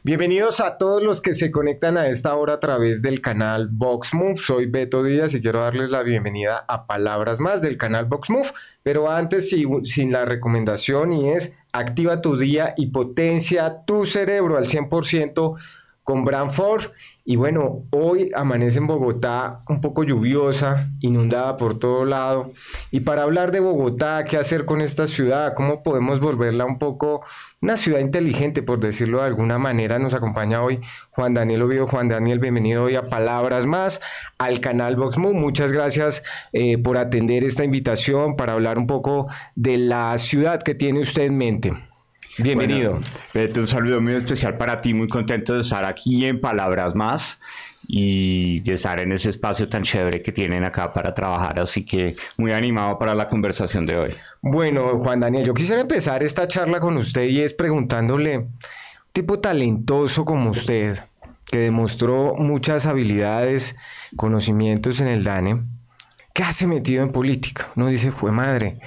Bienvenidos a todos los que se conectan a esta hora a través del canal VoxMove. Soy Beto Díaz y quiero darles la bienvenida a Palabras Más del canal VoxMove. Pero antes, sin la recomendación, y es activa tu día y potencia tu cerebro al 100% con Branford. Y bueno, hoy amanece en Bogotá un poco lluviosa, inundada por todo lado. Y para hablar de Bogotá, qué hacer con esta ciudad, cómo podemos volverla un poco una ciudad inteligente, por decirlo de alguna manera, nos acompaña hoy Juan Daniel Oviedo. Juan Daniel, bienvenido hoy a Palabras Más, al canal VoxMove. Muchas gracias por atender esta invitación para hablar un poco de la ciudad que tiene usted en mente. Bienvenido. Bueno, Beto, un saludo muy especial para ti, muy contento de estar aquí en Palabras Más y de estar en ese espacio tan chévere que tienen acá para trabajar, así que muy animado para la conversación de hoy. Bueno, Juan Daniel, yo quisiera empezar esta charla con usted y es preguntándole, un tipo talentoso como usted, que demostró muchas habilidades, conocimientos en el DANE, ¿qué hace metido en política? Uno dice, jue madre,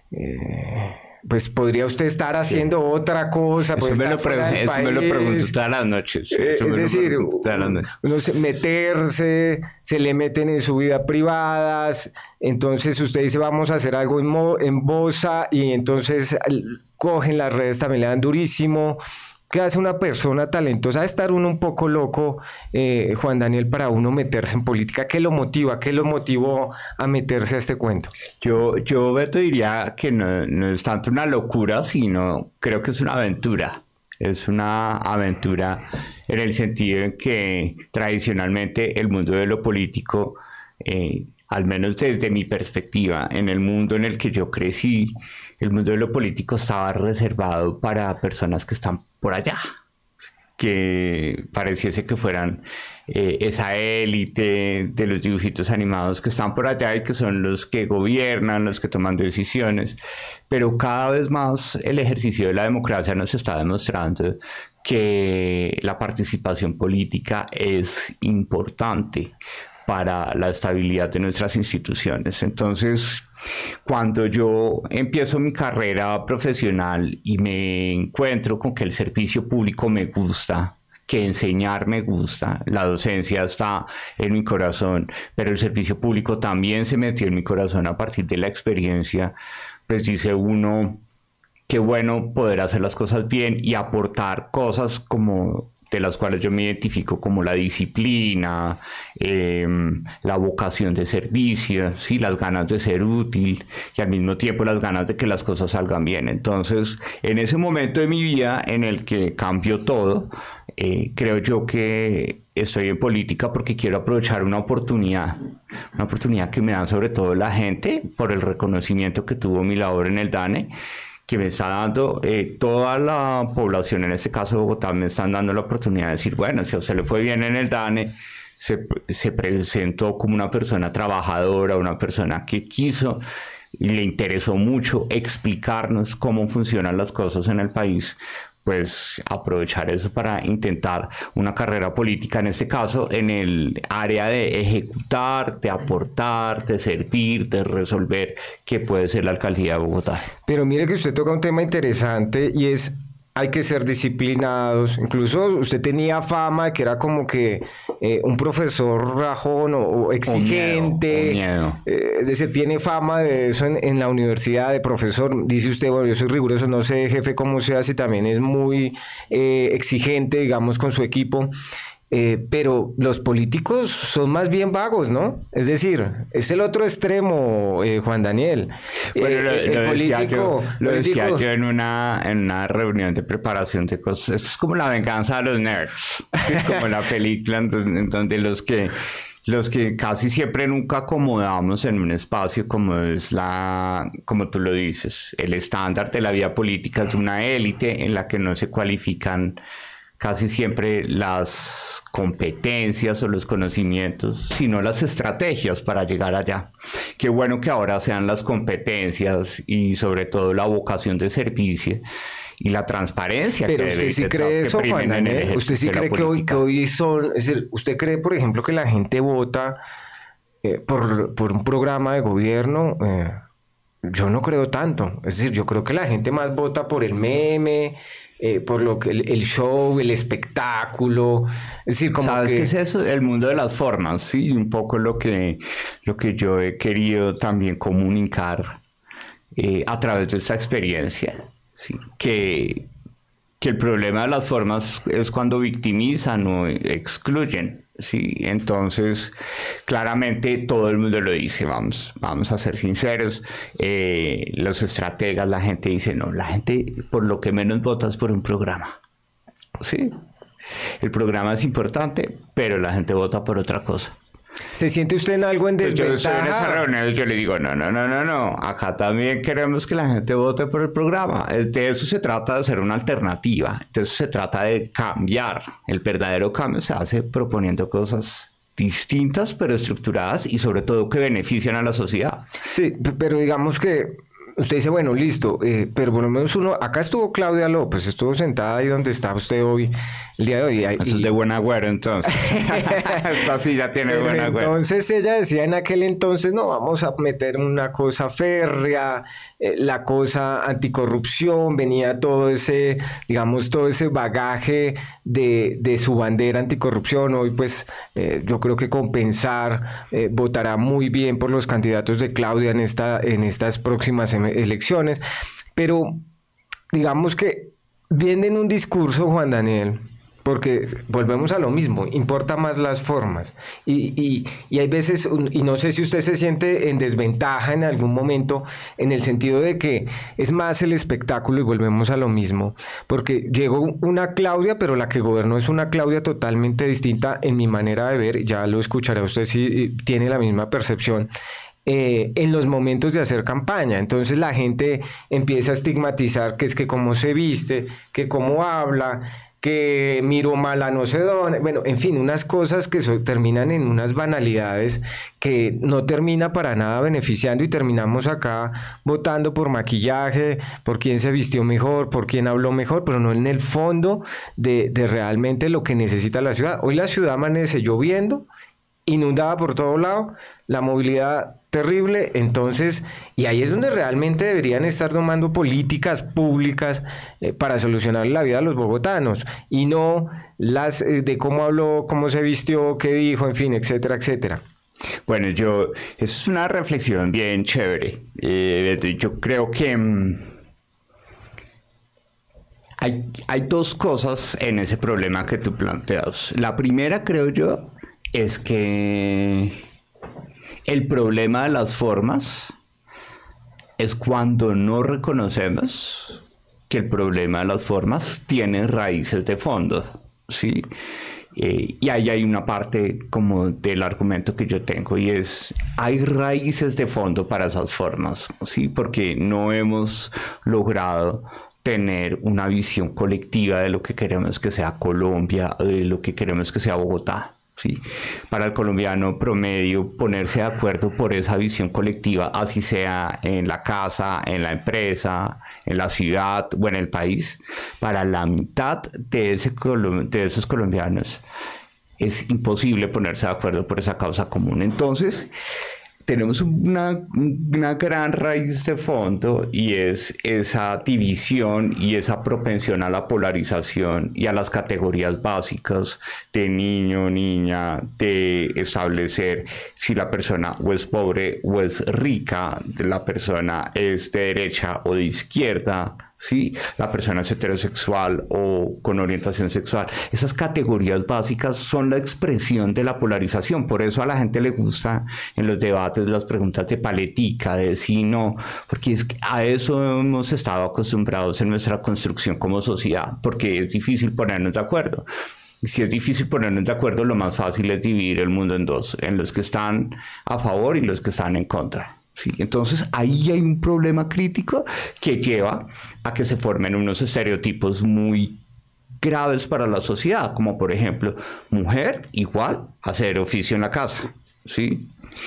pues podría usted estar haciendo otra cosa. Eso me lo pregunto todas las noches. Es decir, uno meterse, se le meten en su vida privada, entonces usted dice vamos a hacer algo en Bosa y entonces cogen las redes, también le dan durísimo. ¿Qué hace una persona talentosa? De estar uno un poco loco, Juan Daniel, para uno meterse en política. ¿Qué lo motiva? ¿Qué lo motivó a meterse a este cuento? Yo Beto, diría que no es tanto una locura, sino creo que es una aventura. Es una aventura en el sentido en que tradicionalmente el mundo de lo político, al menos desde mi perspectiva, en el mundo en el que yo crecí, el mundo de lo político estaba reservado para personas que están por allá, que pareciese que fueran esa élite de los dibujitos animados que están por allá y que son los que gobiernan, los que toman decisiones, pero cada vez más el ejercicio de la democracia nos está demostrando que la participación política es importante para la estabilidad de nuestras instituciones. Entonces, cuando yo empiezo mi carrera profesional y me encuentro con que el servicio público me gusta, que enseñar me gusta, la docencia está en mi corazón, pero el servicio público también se metió en mi corazón a partir de la experiencia, pues dice uno, qué bueno poder hacer las cosas bien y aportar cosas como de las cuales yo me identifico como la disciplina, la vocación de servicio, ¿sí? Las ganas de ser útil y al mismo tiempo las ganas de que las cosas salgan bien. Entonces, en ese momento de mi vida en el que cambió todo, creo yo que estoy en política porque quiero aprovechar una oportunidad que me dan sobre todo la gente por el reconocimiento que tuvo mi labor en el DANE, que me está dando toda la población, en este caso Bogotá, me están dando la oportunidad de decir, bueno, si a usted le fue bien en el DANE, se presentó como una persona trabajadora, una persona que quiso y le interesó mucho explicarnos cómo funcionan las cosas en el país, pues aprovechar eso para intentar una carrera política, en este caso en el área de ejecutar, de aportar, de servir, de resolver, que puede ser la alcaldía de Bogotá. Pero mire que usted toca un tema interesante y es, hay que ser disciplinados. Incluso usted tenía fama de que era como que un profesor rajón o exigente. Con miedo. Es decir, tiene fama de eso en la universidad, de profesor. Dice usted, bueno, yo soy riguroso, no sé, jefe, cómo sea, si también es muy exigente, digamos, con su equipo. Pero los políticos son más bien vagos, ¿no? Es decir, es el otro extremo, Juan Daniel. Bueno, lo decía yo en una reunión de preparación de cosas. Esto es como la venganza de los nerds. Es como la película en donde los que casi siempre nunca acomodamos en un espacio como como tú lo dices, el estándar de la vida política es una élite en la que no se cualifican casi siempre las competencias o los conocimientos, sino las estrategias para llegar allá. Qué bueno que ahora sean las competencias y sobre todo la vocación de servicio y la transparencia. Pero usted sí cree eso, Juan Daniel. ¿Usted sí cree que hoy son, es decir, usted cree, por ejemplo, que la gente vota por un programa de gobierno? Yo no creo tanto. Es decir, yo creo que la gente más vota por el meme, por lo que el show, el espectáculo, es decir, como ¿Sabes que... qué es eso? El mundo de las formas, sí, un poco lo que yo he querido también comunicar a través de esta experiencia, ¿sí? Que el problema de las formas es cuando victimizan o excluyen, ¿sí? Entonces, claramente todo el mundo lo dice, vamos a ser sinceros, los estrategas, la gente dice, no, la gente por lo que menos vota es por un programa, ¿sí? El programa es importante, pero la gente vota por otra cosa. ¿Se siente usted en algo en Pues yo desventaja? estoy en esa reunión y yo le digo, no, acá también queremos que la gente vote por el programa. De eso se trata, de hacer una alternativa. Entonces se trata de cambiar. El verdadero cambio se hace proponiendo cosas distintas pero estructuradas y sobre todo que benefician a la sociedad. Sí, pero digamos que usted dice, bueno, listo, pero por lo menos uno, acá estuvo Claudia López, estuvo sentada ahí donde está usted hoy, el día de hoy. Eso es de buen agüero, entonces. Esta sí ya tiene buen agüero. Entonces ella decía en aquel entonces, no, vamos a meter una cosa férrea, la cosa anticorrupción, venía todo ese, digamos, todo ese bagaje de su bandera anticorrupción. Hoy pues yo creo que Compensar votará muy bien por los candidatos de Claudia en estas próximas elecciones, pero digamos que viene un discurso, Juan Daniel, porque volvemos a lo mismo, importa más las formas y hay veces, y no sé si usted se siente en desventaja en algún momento, en el sentido de que es más el espectáculo y volvemos a lo mismo, porque llegó una Claudia, pero la que gobernó es una Claudia totalmente distinta en mi manera de ver, ya lo escuchará usted si tiene la misma percepción. En los momentos de hacer campaña, entonces la gente empieza a estigmatizar que es que cómo se viste, que cómo habla, que miro mal a no sé dónde, bueno, en fin, unas cosas que terminan en unas banalidades que no termina para nada beneficiando y terminamos acá votando por maquillaje, por quién se vistió mejor, por quién habló mejor, pero no en el fondo de realmente lo que necesita la ciudad. Hoy la ciudad amanece lloviendo, inundada por todo lado, la movilidad terrible, entonces, y ahí es donde realmente deberían estar tomando políticas públicas para solucionar la vida de los bogotanos, y no las de cómo habló, cómo se vistió, qué dijo, en fin, etcétera, etcétera. Bueno, es una reflexión bien chévere. Yo creo que hay dos cosas en ese problema que tú planteas. La primera, creo yo, es que el problema de las formas es cuando no reconocemos que el problema de las formas tiene raíces de fondo, ¿sí? Y ahí hay una parte como del argumento que yo tengo y es, hay raíces de fondo para esas formas, ¿sí? Porque no hemos logrado tener una visión colectiva de lo que queremos que sea Colombia, de lo que queremos que sea Bogotá. Sí. Para el colombiano promedio, ponerse de acuerdo por esa visión colectiva, así sea en la casa, en la empresa, en la ciudad o en el país, para la mitad de esos colombianos es imposible ponerse de acuerdo por esa causa común. Entonces, tenemos una gran raíz de fondo y es esa división y esa propensión a la polarización y a las categorías básicas de niño, niña, de establecer si la persona o es pobre o es rica, la persona es de derecha o de izquierda, ¿sí? La persona es heterosexual o con orientación sexual. Esas categorías básicas son la expresión de la polarización. Por eso a la gente le gusta en los debates las preguntas de paletica, de sí, no, porque es que a eso hemos estado acostumbrados en nuestra construcción como sociedad, porque es difícil ponernos de acuerdo. Si es difícil ponernos de acuerdo, lo más fácil es dividir el mundo en dos, en los que están a favor y los que están en contra. Sí, entonces ahí hay un problema crítico que lleva a que se formen unos estereotipos muy graves para la sociedad, como por ejemplo, mujer igual hacer oficio en la casa, ¿sí?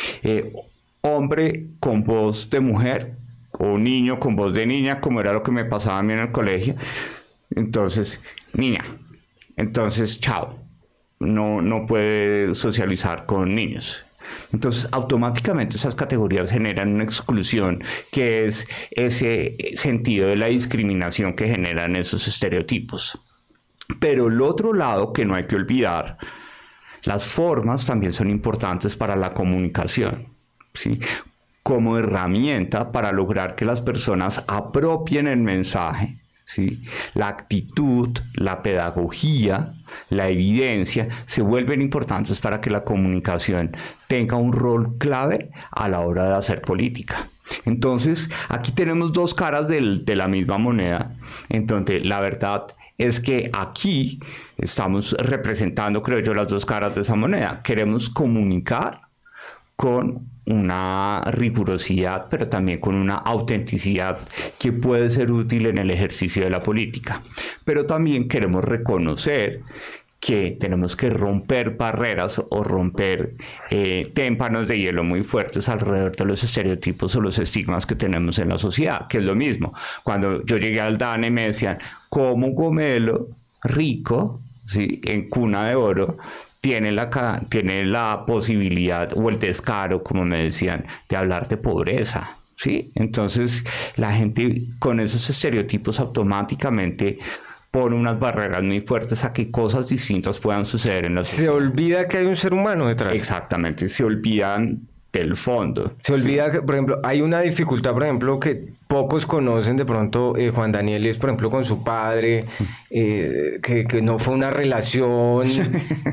Hombre con voz de mujer o niño con voz de niña, como era lo que me pasaba a mí en el colegio. Entonces, niña, entonces chao, no puede socializar con niños. Entonces, automáticamente esas categorías generan una exclusión, que es ese sentido de la discriminación que generan esos estereotipos. Pero el otro lado que no hay que olvidar, las formas también son importantes para la comunicación, ¿sí? Como herramienta para lograr que las personas apropien el mensaje, ¿sí? La actitud, la pedagogía, la evidencia se vuelven importantes para que la comunicación tenga un rol clave a la hora de hacer política. Entonces, aquí tenemos dos caras de la misma moneda. Entonces, la verdad es que aquí estamos representando, creo yo, las dos caras de esa moneda. Queremos comunicar con una rigurosidad, pero también con una autenticidad que puede ser útil en el ejercicio de la política. Pero también queremos reconocer que tenemos que romper barreras o romper témpanos de hielo muy fuertes alrededor de los estereotipos o los estigmas que tenemos en la sociedad, que es lo mismo. Cuando yo llegué al DANE me decían, como un gomelo rico, ¿sí?, en cuna de oro, tiene la posibilidad o el descaro, como me decían, de hablar de pobreza, ¿sí? Entonces la gente con esos estereotipos automáticamente pone unas barreras muy fuertes a que cosas distintas puedan suceder en la sociedad. Se olvida que hay un ser humano detrás. Exactamente, se olvidan del fondo. Se olvida que, por ejemplo, hay una dificultad, por ejemplo, que pocos conocen de pronto, Juan Daniel, es, por ejemplo, con su padre, que no fue una relación, sí.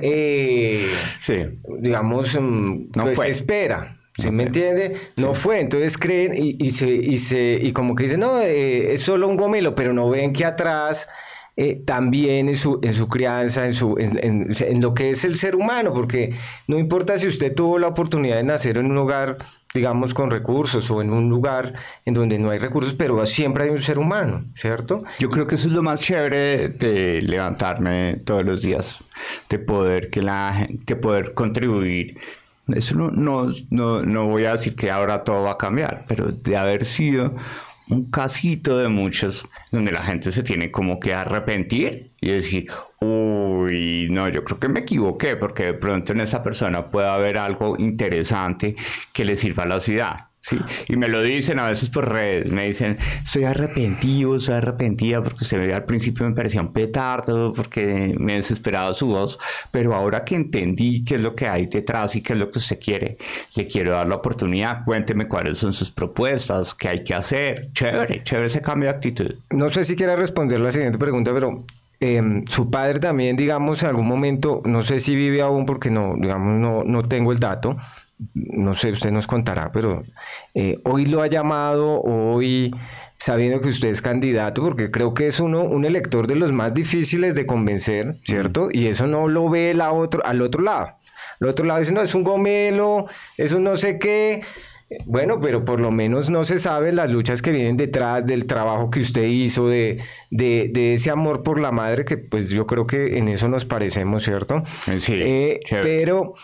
digamos, no pues fue. espera. ¿Sí Okay. me entiende? No fue, entonces creen y como que dicen, no, es solo un gomelo, pero no ven que atrás también en su crianza, en lo que es el ser humano, porque no importa si usted tuvo la oportunidad de nacer en un hogar, digamos, con recursos o en un lugar en donde no hay recursos, pero siempre hay un ser humano, ¿cierto? Yo creo que eso es lo más chévere de levantarme todos los días, de poder poder contribuir. Eso no voy a decir que ahora todo va a cambiar, pero de haber sido un casito de muchos donde la gente se tiene como que arrepentir y decir, uy, no, yo creo que me equivoqué, porque de pronto en esa persona puede haber algo interesante que le sirva a la ciudad. Sí, y me lo dicen a veces por redes, me dicen, estoy arrepentida porque al principio me parecía un petardo, porque me desesperaba su voz, pero ahora que entendí qué es lo que hay detrás y qué es lo que usted quiere, le quiero dar la oportunidad, cuénteme cuáles son sus propuestas, qué hay que hacer. Chévere ese cambio de actitud. No sé si quiera responder la siguiente pregunta, pero su padre también, digamos, en algún momento, no sé si vive aún porque no tengo el dato. No sé, usted nos contará, pero hoy lo ha llamado, hoy sabiendo que usted es candidato, porque creo que es un elector de los más difíciles de convencer, ¿cierto? Y eso no lo ve al otro lado. Al otro lado dice, no, es un gomelo, es un no sé qué. Bueno, pero por lo menos no se sabe las luchas que vienen detrás del trabajo que usted hizo, de ese amor por la madre, que pues yo creo que en eso nos parecemos, ¿cierto? Sí, pero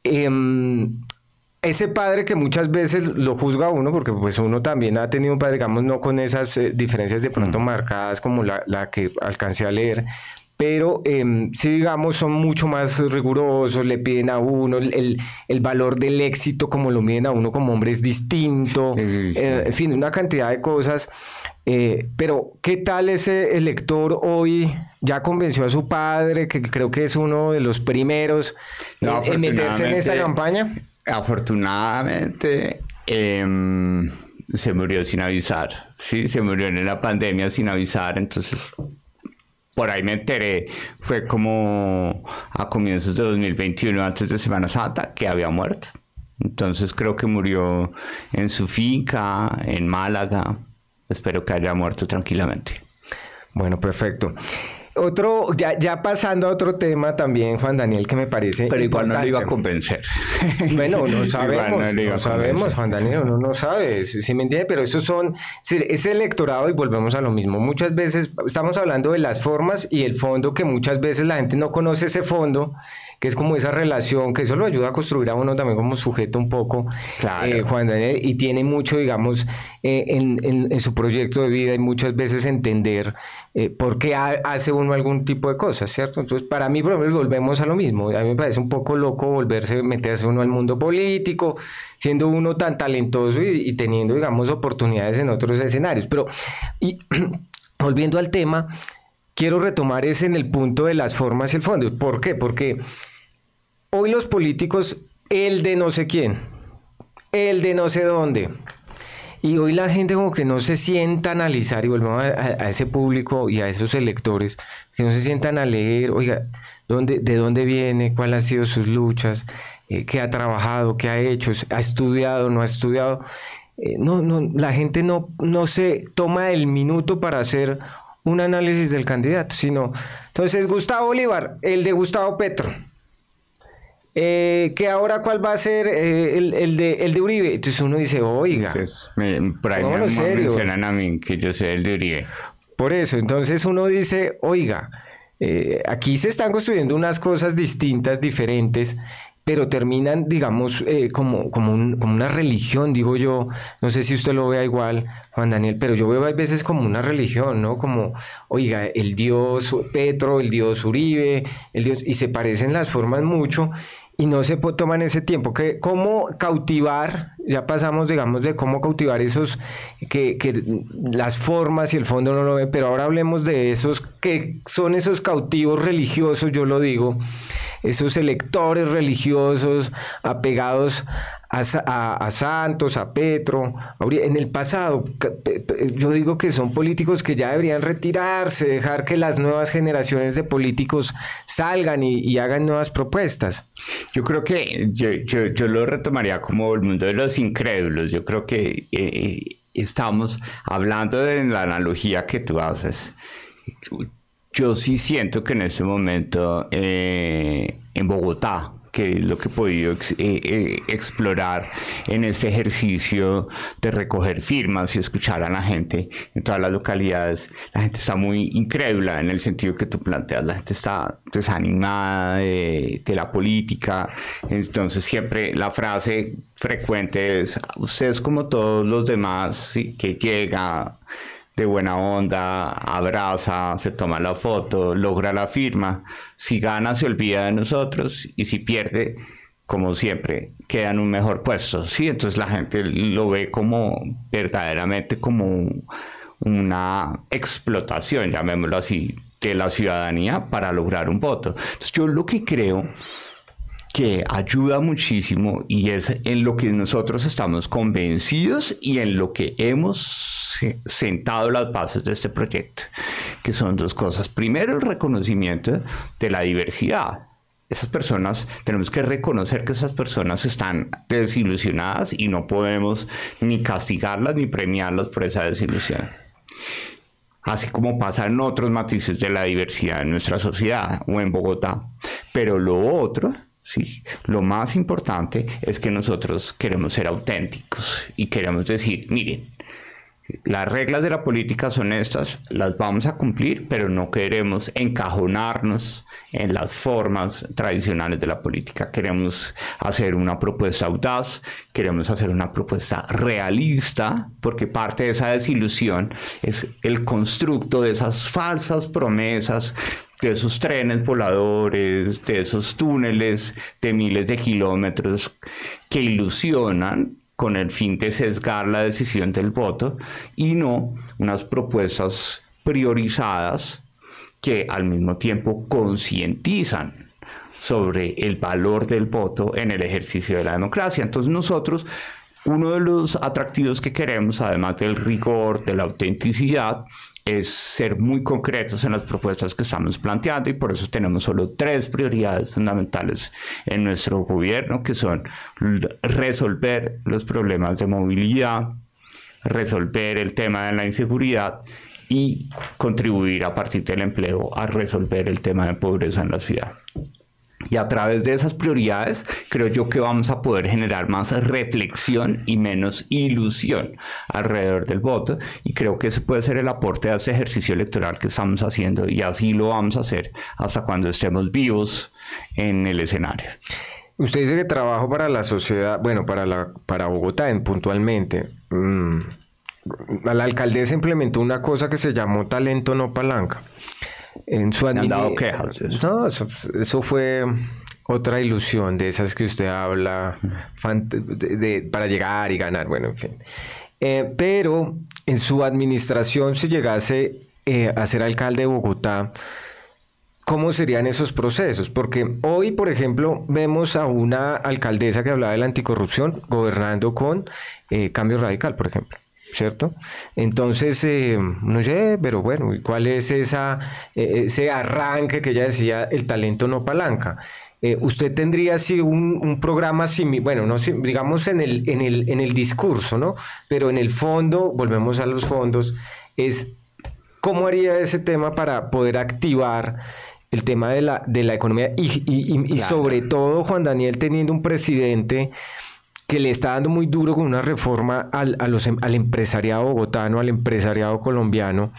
ese padre que muchas veces lo juzga a uno, porque pues uno también ha tenido un padre, digamos, no con esas diferencias de pronto marcadas como la que alcancé a leer, pero sí, digamos, son mucho más rigurosos, le piden a uno el valor del éxito, como lo miden a uno como hombre, es distinto, en fin, una cantidad de cosas. Pero, ¿qué tal ese elector hoy? ¿Ya convenció a su padre, que creo que es uno de los primeros en meterse en esta campaña? Afortunadamente se murió sin avisar, sí, se murió en la pandemia sin avisar, entonces por ahí me enteré, fue como a comienzos de 2021, antes de Semana Santa, que había muerto. Entonces creo que murió en su finca, en Málaga. Espero que haya muerto tranquilamente. Bueno, perfecto. Ya pasando a otro tema también, Juan Daniel, que me parece pero igual importante. no le iba a convencer. Bueno, no sabemos, Juan Daniel, uno no sabe, si me entiende, pero ese electorado, y volvemos a lo mismo, muchas veces estamos hablando de las formas y el fondo, que muchas veces la gente no conoce ese fondo, que es como esa relación, que eso lo ayuda a construir a uno también como sujeto un poco, claro. Juan Daniel, y tiene mucho, digamos, en su proyecto de vida, y muchas veces entender por qué hace uno algún tipo de cosas, ¿cierto? Entonces, para mí, por ejemplo, volvemos a lo mismo. A mí me parece un poco loco meterse uno al mundo político, siendo uno tan talentoso y teniendo, digamos, oportunidades en otros escenarios. Pero, y volviendo al tema, quiero retomar ese en el punto de las formas y el fondo. ¿Por qué? Porque hoy los políticos, el de no sé quién, el de no sé dónde, y hoy la gente como que no se sienta a analizar, y volvemos a ese público y a esos electores, que no se sientan a leer, oiga, ¿de dónde viene? ¿Cuáles han sido sus luchas? ¿Qué ha trabajado? ¿Qué ha hecho? ¿Ha estudiado? ¿No ha estudiado? La gente no se toma el minuto para hacer un análisis del candidato, sino, entonces, Gustavo Bolívar, el de Gustavo Petro. Que ahora cuál va a ser el de Uribe. Entonces uno dice, oiga, entonces, por ahí me mencionan a mí que yo soy el de Uribe. Por eso, entonces uno dice, oiga, aquí se están construyendo unas cosas distintas, diferentes, pero terminan, digamos, como una religión, digo yo. No sé si usted lo vea igual, Juan Daniel, pero yo veo a veces como una religión, ¿no? Como, oiga, el dios Petro, el dios Uribe, el dios, y se parecen las formas mucho, y no se toman ese tiempo. ¿Cómo cautivar? Ya pasamos, digamos, de cómo cautivar esos, que las formas y el fondo no lo ven, pero ahora hablemos de esos, que son esos cautivos religiosos, yo lo digo, esos electores religiosos apegados a Santos, a Petro. En el pasado, yo digo que son políticos que ya deberían retirarse, dejar que las nuevas generaciones de políticos salgan y hagan nuevas propuestas. Yo creo que yo lo retomaría como el mundo de los incrédulos. Yo creo que estamos hablando de la analogía que tú haces. Yo sí siento que en este momento en Bogotá, que es lo que he podido explorar en este ejercicio de recoger firmas y escuchar a la gente en todas las localidades, la gente está muy incrédula en el sentido que tú planteas. La gente está desanimada de la política. Entonces siempre la frase frecuente es: usted es como todos los demás, ¿sí?, que llega de buena onda, abraza, se toma la foto, logra la firma. Si gana, se olvida de nosotros, y si pierde, como siempre, queda en un mejor puesto. Sí, entonces la gente lo ve como verdaderamente como una explotación, llamémoslo así, de la ciudadanía para lograr un voto. Entonces yo lo que creo que ayuda muchísimo, y es en lo que nosotros estamos convencidos y en lo que hemos sentado las bases de este proyecto, que son dos cosas. Primero, el reconocimiento de la diversidad. Esas personas, tenemos que reconocer que esas personas están desilusionadas y no podemos ni castigarlas ni premiarlas por esa desilusión. Así como pasa en otros matices de la diversidad en nuestra sociedad o en Bogotá. Pero lo otro, sí, lo más importante es que nosotros queremos ser auténticos y queremos decir, miren, las reglas de la política son estas, las vamos a cumplir, pero no queremos encajonarnos en las formas tradicionales de la política. Queremos hacer una propuesta audaz, queremos hacer una propuesta realista, porque parte de esa desilusión es el constructo de esas falsas promesas, de esos trenes voladores, de esos túneles de miles de kilómetros que ilusionan con el fin de sesgar la decisión del voto, y no unas propuestas priorizadas que al mismo tiempo concientizan sobre el valor del voto en el ejercicio de la democracia. Entonces nosotros, uno de los atractivos que queremos, además del rigor, de la autenticidad, es ser muy concretos en las propuestas que estamos planteando, y por eso tenemos solo 3 prioridades fundamentales en nuestro gobierno, que son resolver los problemas de movilidad, resolver el tema de la inseguridad y contribuir a partir del empleo a resolver el tema de pobreza en la ciudad. Y a través de esas prioridades creo yo que vamos a poder generar más reflexión y menos ilusión alrededor del voto, y creo que ese puede ser el aporte a ese ejercicio electoral que estamos haciendo, y así lo vamos a hacer hasta cuando estemos vivos en el escenario. Usted dice que trabajo para la sociedad, bueno, para Bogotá puntualmente. la alcaldesa implementó una cosa que se llamó talento no palanca. En su ¿Han dado quejas? No, eso fue otra ilusión de esas que usted habla para llegar y ganar, bueno, en fin. Pero en su administración, si llegase a ser alcalde de Bogotá, ¿cómo serían esos procesos? Porque hoy, por ejemplo, vemos a una alcaldesa que hablaba de la anticorrupción gobernando con Cambio Radical, por ejemplo, ¿cierto? Entonces, no sé, pero bueno, ¿cuál es ese arranque que ella decía, el talento no palanca? Usted tendría así un programa similar, bueno, no digamos en el discurso, ¿no? Pero en el fondo, volvemos a los fondos, es ¿cómo haría ese tema para poder activar el tema de la economía y Claro. sobre todo, Juan Daniel, teniendo un presidente que le está dando muy duro con una reforma al empresariado bogotano, al empresariado colombiano?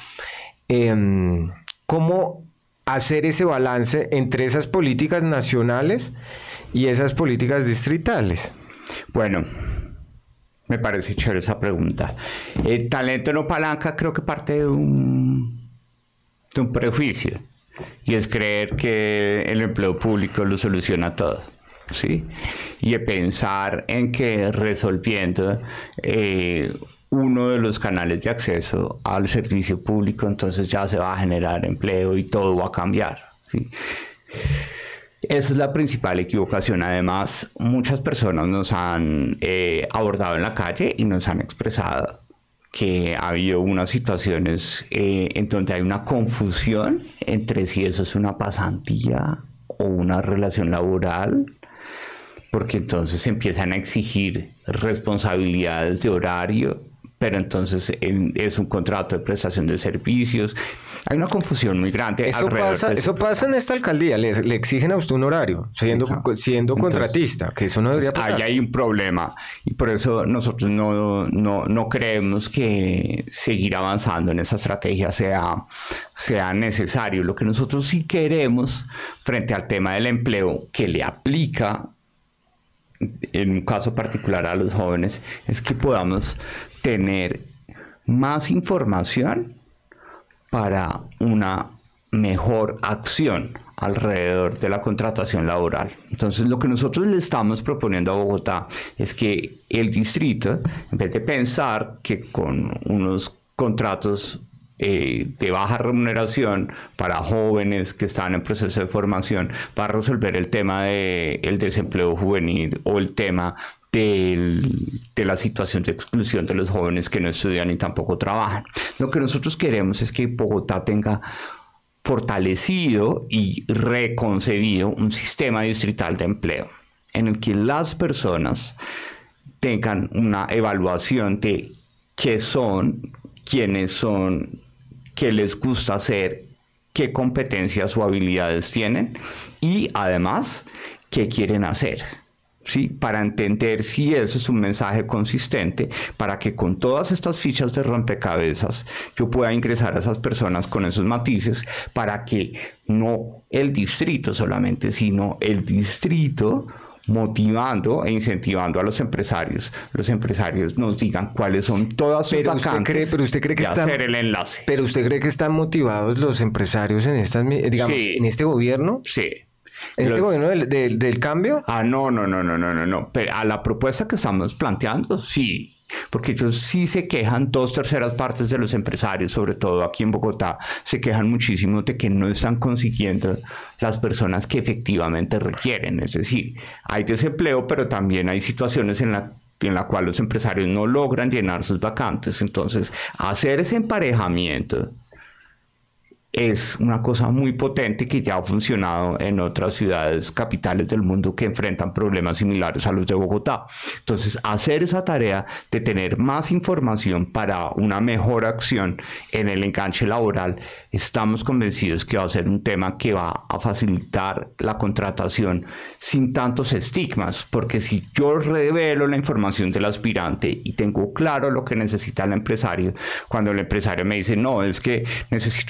¿Cómo hacer ese balance entre esas políticas nacionales y esas políticas distritales? Bueno, me parece chévere esa pregunta. El talento no palanca creo que parte de un prejuicio, y es creer que el empleo público lo soluciona todo, ¿sí? Y de pensar en que resolviendo uno de los canales de acceso al servicio público, entonces ya se va a generar empleo y todo va a cambiar, ¿sí? Esa es la principal equivocación. Además, muchas personas nos han abordado en la calle y nos han expresado que ha habido unas situaciones en donde hay una confusión entre si eso es una pasantía o una relación laboral, porque entonces empiezan a exigir responsabilidades de horario, pero entonces es un contrato de prestación de servicios. Hay una confusión muy grande. Eso pasa en esta alcaldía, le exigen a usted un horario, siendo contratista, entonces, que eso no debería pasar. Ahí hay un problema, y por eso nosotros no creemos que seguir avanzando en esa estrategia sea necesario. Lo que nosotros sí queremos frente al tema del empleo, que le aplica en un caso particular a los jóvenes, es que podamos tener más información para una mejor acción alrededor de la contratación laboral. Entonces, lo que nosotros le estamos proponiendo a Bogotá es que el distrito, en vez de pensar que con unos contratos de baja remuneración para jóvenes que están en proceso de formación, va a resolver el tema del desempleo juvenil o el tema de la situación de exclusión de los jóvenes que no estudian y tampoco trabajan. Lo que nosotros queremos es que Bogotá tenga fortalecido y reconcebido un sistema distrital de empleo en el que las personas tengan una evaluación de qué son, quiénes son, qué les gusta hacer, qué competencias o habilidades tienen y además qué quieren hacer, ¿sí? Para entender si eso es un mensaje consistente, para que con todas estas fichas de rompecabezas yo pueda ingresar a esas personas con esos matices, para que no el distrito solamente, sino el distrito motivando e incentivando a los empresarios nos digan cuáles son todas sus vacantes, usted cree que hacer el enlace. Pero usted cree que están motivados los empresarios en digamos, sí, en este gobierno. Sí. ¿En este gobierno del cambio? No. Pero a la propuesta que estamos planteando, sí. Porque ellos sí se quejan, 2/3 partes de los empresarios, sobre todo aquí en Bogotá, se quejan muchísimo de que no están consiguiendo las personas que efectivamente requieren. Es decir, hay desempleo, pero también hay situaciones en la cual los empresarios no logran llenar sus vacantes. Entonces, hacer ese emparejamiento es una cosa muy potente que ya ha funcionado en otras ciudades capitales del mundo que enfrentan problemas similares a los de Bogotá. Entonces, hacer esa tarea de tener más información para una mejor acción en el enganche laboral, estamos convencidos que va a ser un tema que va a facilitar la contratación sin tantos estigmas, porque si yo revelo la información del aspirante y tengo claro lo que necesita el empresario, cuando el empresario me dice, no, es que necesito una persona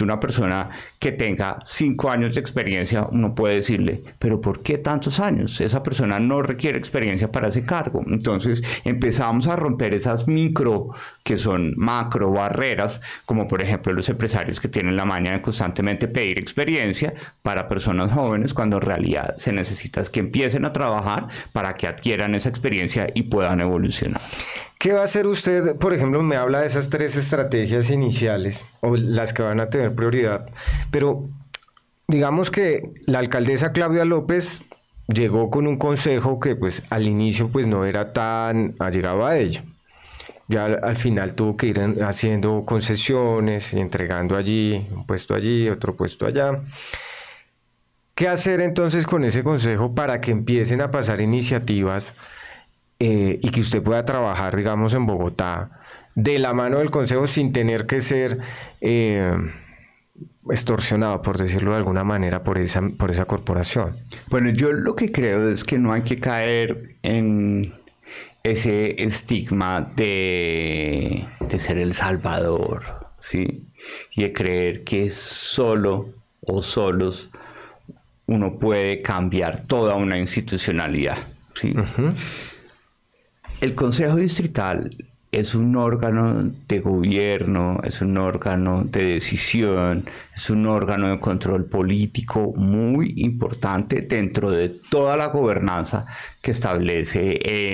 persona que tenga 5 años de experiencia, uno puede decirle, pero ¿por qué tantos años? Esa persona no requiere experiencia para ese cargo. Entonces empezamos a romper esas micro, que son macro barreras, como por ejemplo los empresarios que tienen la maña de constantemente pedir experiencia para personas jóvenes, cuando en realidad se necesita es que empiecen a trabajar para que adquieran esa experiencia y puedan evolucionar. ¿Qué va a hacer usted? Por ejemplo, me habla de esas 3 estrategias iniciales o las que van a tener prioridad, pero digamos que la alcaldesa Claudia López llegó con un consejo que pues al inicio pues no era tan allegado a ella. Ya al final tuvo que ir haciendo concesiones y entregando allí, un puesto allí, otro puesto allá. ¿Qué hacer entonces con ese consejo para que empiecen a pasar iniciativas y que usted pueda trabajar, digamos, en Bogotá de la mano del consejo sin tener que ser extorsionado, por decirlo de alguna manera, por esa corporación? Bueno, yo lo que creo es que no hay que caer en ese estigma de ser el salvador, ¿sí? Y de creer que solo o solos uno puede cambiar toda una institucionalidad, ¿sí? Uh-huh. El Consejo Distrital es un órgano de gobierno, es un órgano de decisión, es un órgano de control político muy importante dentro de toda la gobernanza que establece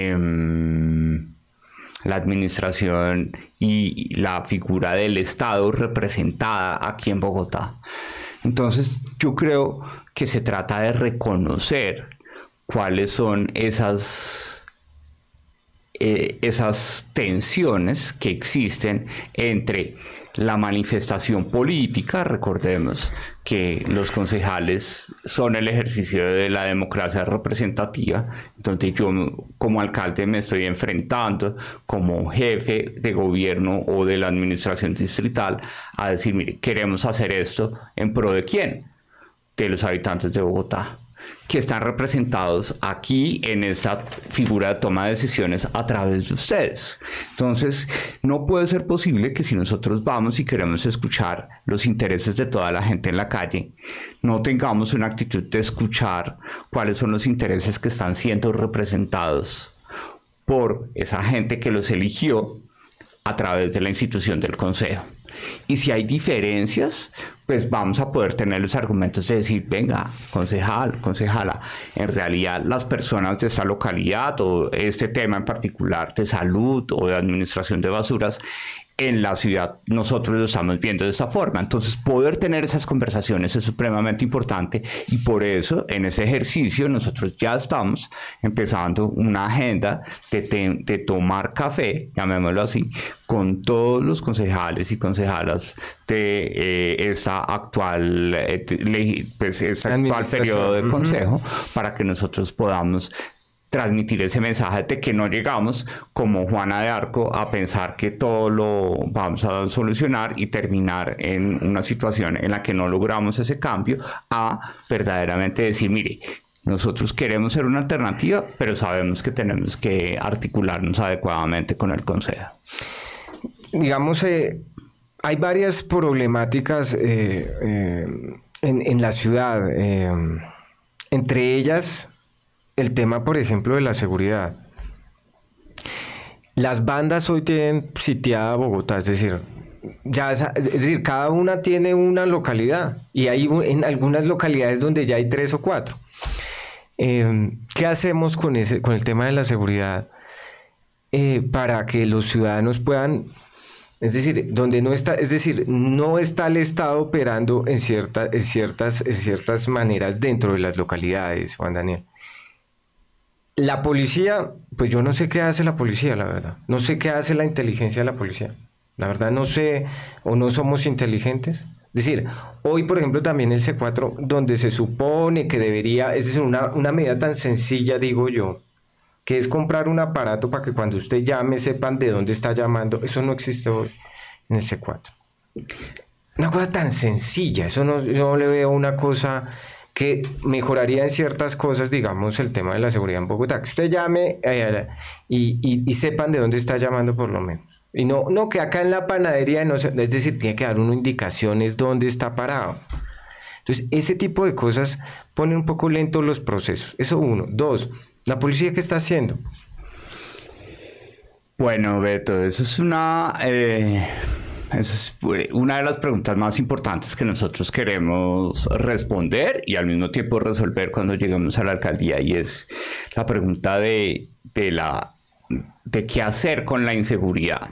la administración y la figura del Estado representada aquí en Bogotá. Entonces, yo creo que se trata de reconocer cuáles son esas tensiones que existen entre la manifestación política. Recordemos que los concejales son el ejercicio de la democracia representativa, donde yo como alcalde me estoy enfrentando como jefe de gobierno o de la administración distrital a decir, mire, queremos hacer esto en pro de quién, de los habitantes de Bogotá, que están representados aquí en esta figura de toma de decisiones a través de ustedes. Entonces, no puede ser posible que si nosotros vamos y queremos escuchar los intereses de toda la gente en la calle, no tengamos una actitud de escuchar cuáles son los intereses que están siendo representados por esa gente que los eligió a través de la institución del Consejo. Y si hay diferencias, pues vamos a poder tener los argumentos de decir, venga, concejal, concejala, en realidad las personas de esta localidad o este tema en particular de salud o de administración de basuras, en la ciudad nosotros lo estamos viendo de esa forma. Entonces, poder tener esas conversaciones es supremamente importante y por eso en ese ejercicio nosotros ya estamos empezando una agenda de tomar café, llamémoslo así, con todos los concejales y concejalas de esta actual, actual periodo de consejo, para que nosotros podamos transmitir ese mensaje de que no llegamos como Juana de Arco a pensar que todo lo vamos a solucionar y terminar en una situación en la que no logramos ese cambio, a verdaderamente decir, mire, nosotros queremos ser una alternativa, pero sabemos que tenemos que articularnos adecuadamente con el Consejo. Digamos, hay varias problemáticas en la ciudad, entre ellas el tema, por ejemplo, de la seguridad. Las bandas hoy tienen sitiada Bogotá, es decir, cada una tiene una localidad y hay en algunas localidades donde ya hay 3 o 4. ¿Qué hacemos con el tema de la seguridad para que los ciudadanos puedan, es decir, donde no está, es decir, no está el Estado operando en ciertas maneras dentro de las localidades, Juan Daniel? La policía, pues yo no sé qué hace la policía, la verdad. No sé qué hace la inteligencia de la policía. La verdad no sé, o no somos inteligentes. Es decir, hoy, por ejemplo, también el C4, donde se supone que debería, es decir, una medida tan sencilla, digo yo, que es comprar un aparato para que cuando usted llame sepan de dónde está llamando. Eso no existe hoy en el C4. Una cosa tan sencilla, eso no, yo no le veo una cosa que mejoraría en ciertas cosas, digamos, el tema de la seguridad en Bogotá. Que usted llame y sepan de dónde está llamando por lo menos. Y no que acá en la panadería, no sé, es decir, tiene que dar uno indicaciones dónde está parado. Entonces, ese tipo de cosas ponen un poco lentos los procesos. Eso uno. Dos, ¿la policía qué está haciendo? Bueno, Beto, eso es una de las preguntas más importantes que nosotros queremos responder y al mismo tiempo resolver cuando lleguemos a la alcaldía, y es la pregunta de qué hacer con la inseguridad.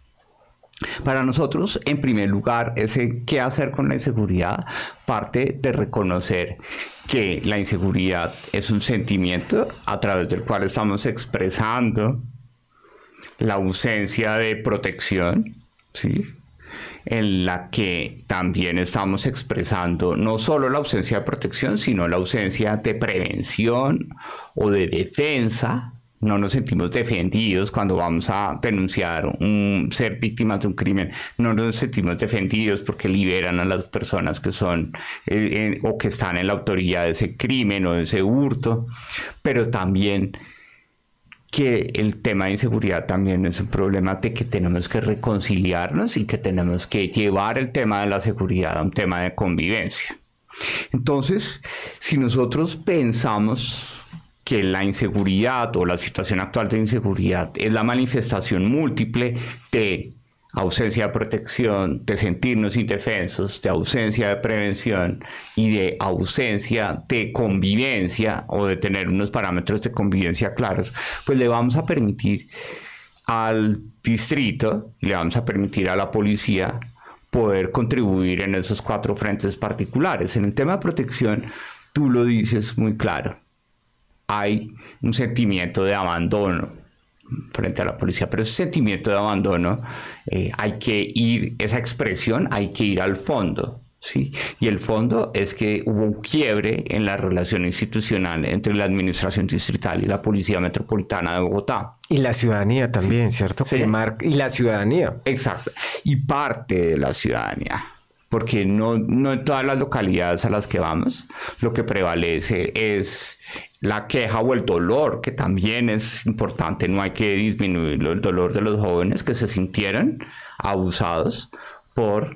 Para nosotros, en primer lugar, ese qué hacer con la inseguridad parte de reconocer que la inseguridad es un sentimiento a través del cual estamos expresando la ausencia de protección, ¿sí? En la que también estamos expresando no solo la ausencia de protección, sino la ausencia de prevención o de defensa. No nos sentimos defendidos cuando vamos a denunciar ser víctimas de un crimen. No nos sentimos defendidos porque liberan a las personas que son o que están en la autoría de ese crimen o de ese hurto. Pero también que el tema de inseguridad también es un problema de que tenemos que reconciliarnos y que tenemos que llevar el tema de la seguridad a un tema de convivencia. Entonces, si nosotros pensamos que la inseguridad o la situación actual de inseguridad es la manifestación múltiple de ausencia de protección, de sentirnos indefensos, de ausencia de prevención y de ausencia de convivencia o de tener unos parámetros de convivencia claros, pues le vamos a permitir al distrito, le vamos a permitir a la policía poder contribuir en esos 4 frentes particulares. En el tema de protección, tú lo dices muy claro, hay un sentimiento de abandono frente a la policía, pero ese sentimiento de abandono hay que ir, esa expresión hay que ir al fondo, ¿sí? Y el fondo es que hubo un quiebre en la relación institucional entre la administración distrital y la Policía Metropolitana de Bogotá. Y la ciudadanía también, ¿cierto? Sí. Y la ciudadanía. Exacto. Y parte de la ciudadanía. Porque no en todas las localidades a las que vamos, lo que prevalece es la queja o el dolor, que también es importante. No hay que disminuir el dolor de los jóvenes que se sintieron abusados por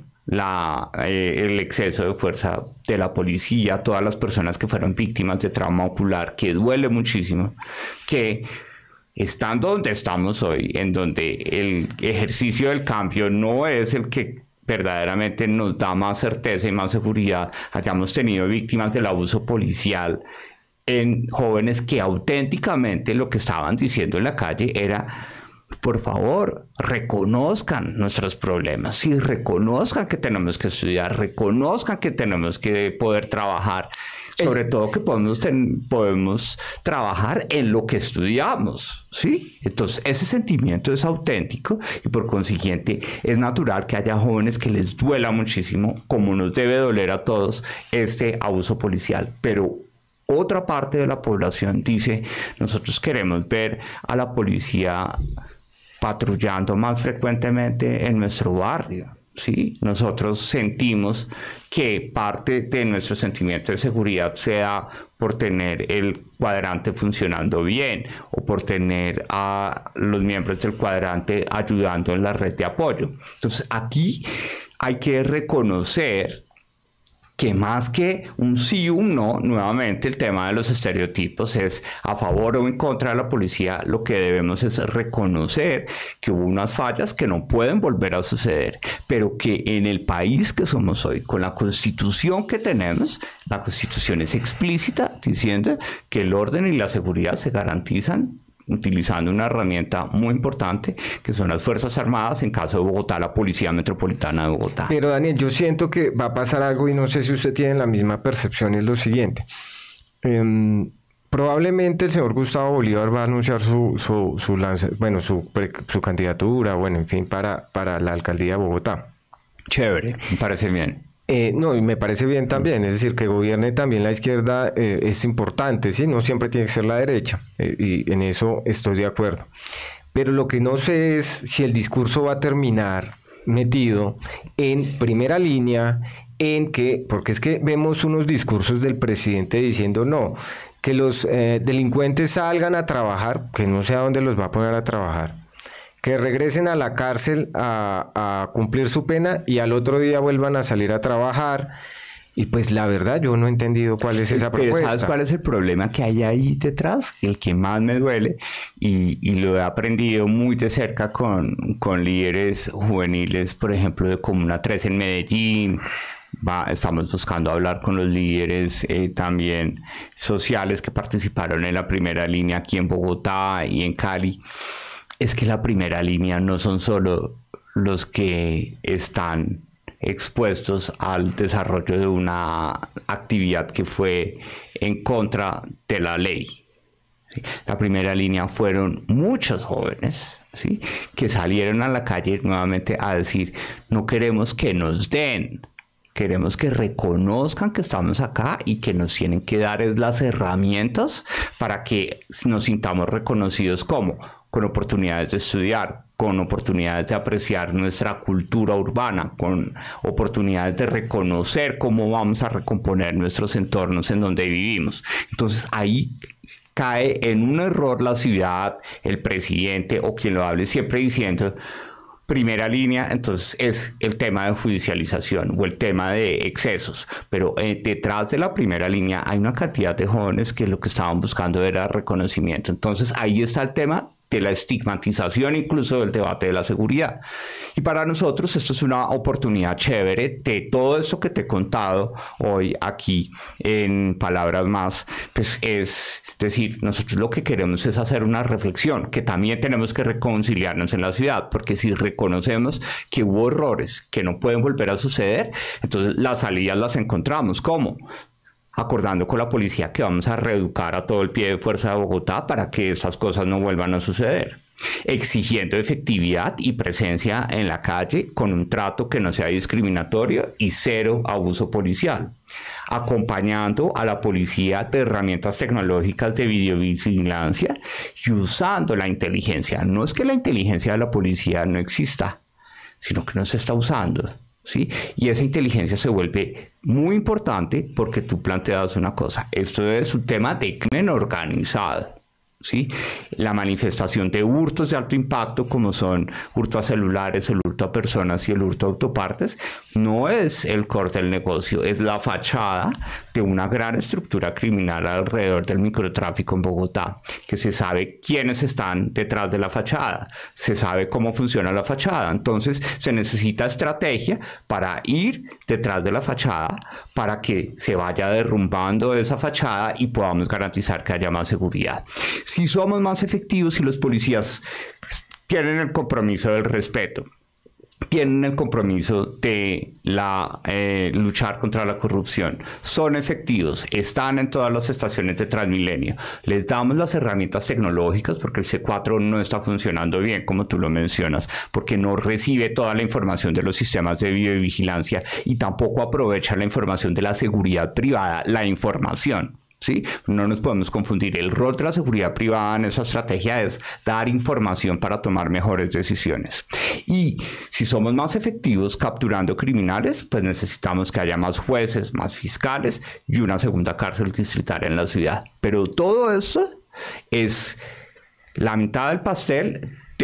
el exceso de fuerza de la policía, todas las personas que fueron víctimas de trauma ocular, que duele muchísimo, que estando donde estamos hoy, en donde el ejercicio del cambio no es el que verdaderamente nos da más certeza y más seguridad, hayamos tenido víctimas del abuso policial en jóvenes que auténticamente lo que estaban diciendo en la calle era: por favor, reconozcan nuestros problemas, sí, reconozcan que tenemos que estudiar, reconozcan que tenemos que poder trabajar, sobre todo que podemos trabajar en lo que estudiamos, ¿sí? Entonces, ese sentimiento es auténtico y por consiguiente es natural que haya jóvenes que les duela muchísimo, como nos debe doler a todos, este abuso policial. Pero otra parte de la población dice: nosotros queremos ver a la policía patrullando más frecuentemente en nuestro barrio, ¿sí? Nosotros sentimos que parte de nuestro sentimiento de seguridad sea por tener el cuadrante funcionando bien o por tener a los miembros del cuadrante ayudando en la red de apoyo. Entonces, aquí hay que reconocer que más que un sí o un no, nuevamente el tema de los estereotipos es a favor o en contra de la policía. Lo que debemos es reconocer que hubo unas fallas que no pueden volver a suceder, pero que en el país que somos hoy, con la constitución que tenemos, la constitución es explícita diciendo que el orden y la seguridad se garantizan utilizando una herramienta muy importante que son las Fuerzas Armadas, en caso de Bogotá, la Policía Metropolitana de Bogotá. Pero Daniel, yo siento que va a pasar algo y no sé si usted tiene la misma percepción, es lo siguiente. Probablemente el señor Gustavo Bolívar va a anunciar su candidatura, bueno, en fin, para la alcaldía de Bogotá. Chévere, me parece bien. No, y me parece bien también, es decir, que gobierne también la izquierda es importante, ¿sí? No siempre tiene que ser la derecha, y en eso estoy de acuerdo. Pero lo que no sé es si el discurso va a terminar metido en primera línea, porque es que vemos unos discursos del presidente diciendo no, que los delincuentes salgan a trabajar, que no sé a dónde los va a poner a trabajar, que regresen a la cárcel a cumplir su pena y al otro día vuelvan a salir a trabajar. Y pues la verdad yo no he entendido cuál es esa propuesta. Pero ¿sabes cuál es el problema que hay ahí detrás? El que más me duele, y lo he aprendido muy de cerca con líderes juveniles, por ejemplo, de Comuna 3 en Medellín. Estamos buscando hablar con los líderes también sociales que participaron en la primera línea aquí en Bogotá y en Cali. Es que la primera línea no son solo los que están expuestos al desarrollo de una actividad que fue en contra de la ley. ¿Sí? La primera línea fueron muchos jóvenes, ¿sí?, que salieron a la calle nuevamente a decir: no queremos que nos den, queremos que reconozcan que estamos acá y que nos tienen que dar las herramientas para que nos sintamos reconocidos, como con oportunidades de estudiar, con oportunidades de apreciar nuestra cultura urbana, con oportunidades de reconocer cómo vamos a recomponer nuestros entornos en donde vivimos. Entonces ahí cae en un error la ciudad, el presidente o quien lo hable, siempre diciendo primera línea. Entonces es el tema de judicialización o el tema de excesos, pero detrás de la primera línea hay una cantidad de jóvenes que lo que estaban buscando era reconocimiento. Entonces ahí está el tema de la estigmatización, incluso del debate de la seguridad. Y para nosotros esto es una oportunidad chévere de todo esto que te he contado hoy aquí en Palabras Más, pues es decir, nosotros lo que queremos es hacer una reflexión, que también tenemos que reconciliarnos en la ciudad, porque si reconocemos que hubo errores que no pueden volver a suceder, entonces las salidas las encontramos. ¿Cómo? Acordando con la policía que vamos a reeducar a todo el pie de fuerza de Bogotá para que estas cosas no vuelvan a suceder. Exigiendo efectividad y presencia en la calle con un trato que no sea discriminatorio y cero abuso policial. Acompañando a la policía de herramientas tecnológicas de videovigilancia y usando la inteligencia. No es que la inteligencia de la policía no exista, sino que no se está usando. ¿Sí? Y esa inteligencia se vuelve muy importante porque tú planteas una cosa: esto es un tema de crimen organizado, ¿sí? La manifestación de hurtos de alto impacto, como son hurto a celulares, el hurto a personas y el hurto a autopartes, no es el core del negocio, es la fachada de una gran estructura criminal alrededor del microtráfico en Bogotá, que se sabe quiénes están detrás de la fachada, se sabe cómo funciona la fachada. Entonces se necesita estrategia para ir detrás de la fachada, para que se vaya derrumbando esa fachada y podamos garantizar que haya más seguridad. Si somos más efectivos y los policías tienen el compromiso del respeto, tienen el compromiso de luchar contra la corrupción, son efectivos, están en todas las estaciones de Transmilenio, les damos las herramientas tecnológicas, porque el C4 no está funcionando bien, como tú lo mencionas, porque no recibe toda la información de los sistemas de videovigilancia y tampoco aprovecha la información de la seguridad privada, la información. ¿Sí? No nos podemos confundir. El rol de la seguridad privada en esa estrategia es dar información para tomar mejores decisiones. Y si somos más efectivos capturando criminales, pues necesitamos que haya más jueces, más fiscales y una segunda cárcel distrital en la ciudad. Pero todo eso es la mitad del pastel